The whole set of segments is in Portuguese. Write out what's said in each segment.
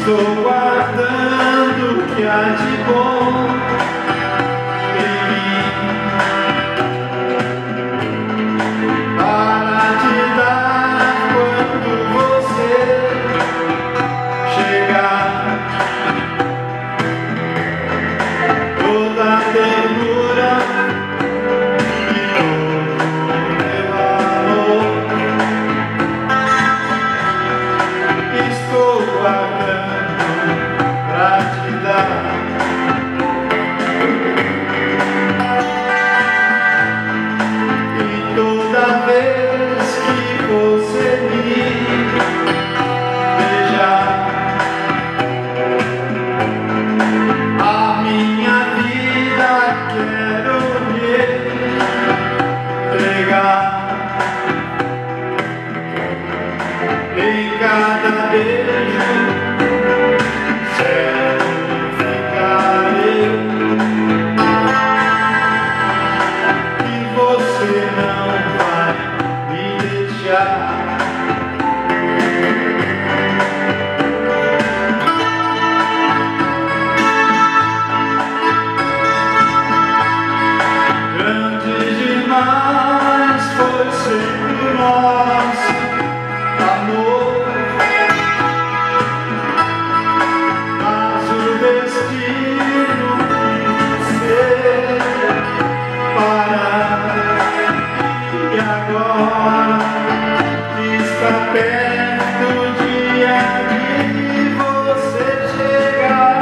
Estou guardando o que há de bom em mim para te dar quando você chegar. Toda a ternura e todo o meu amor estou guardando pra te dar. E toda vez que você me beijar, a minha vida quero lhe entregar. Em cada beijo certificarei que você não vai me deixar. Grande demais foi sempre o nosso amor, mas o destino quis separar. E agora está perto o dia de você chegar.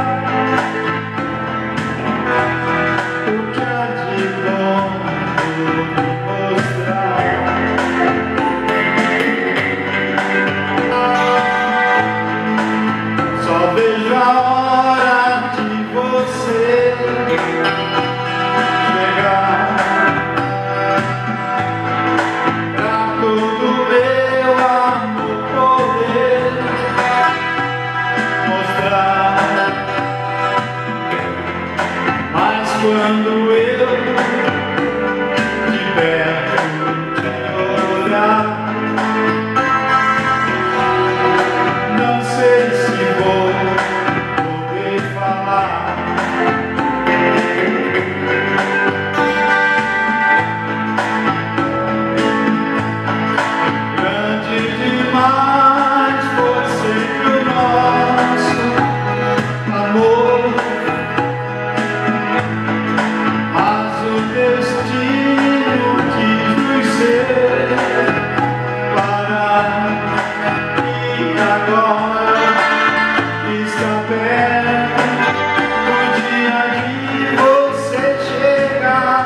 O que há de bom vou me mostrar. Só vejo a hora de você chegar. Pra todo meu amor poder mostrar. Mas quando eu de perto te olhar, não sei se vou poder falar. Grande demais foi sempre o nosso amor, mas o destino quis nos separar. E agora está perto o dia de você chegar.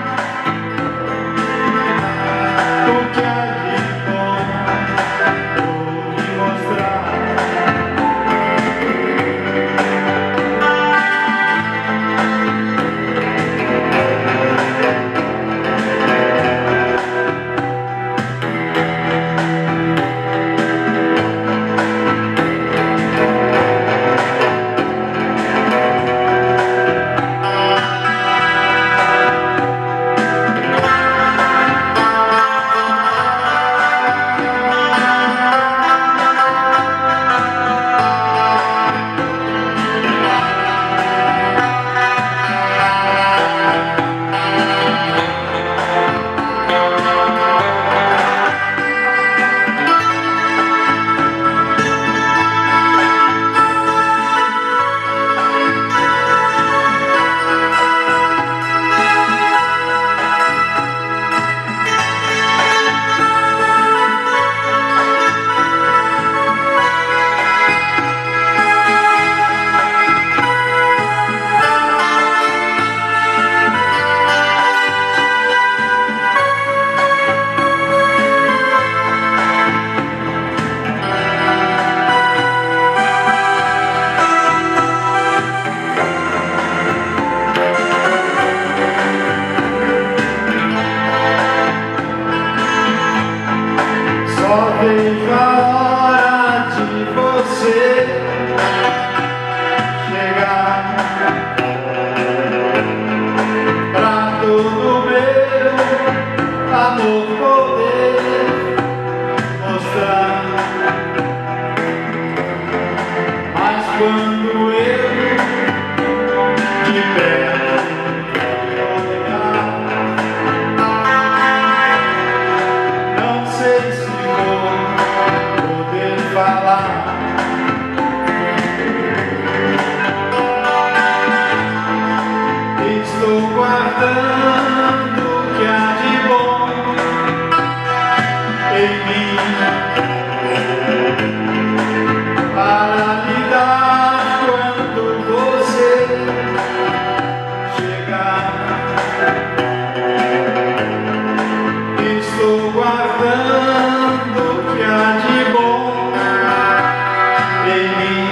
O que há de bom vou me mostrar. Vejo a hora de você chegar. Pra todo meu amor poder mostrar. Mas quando eu de perto olhar, não sei se vou poder falar. Estou guardando o que há de bom em mim para lhe dar quando você chegar. Estou guardando o que há de bom em mim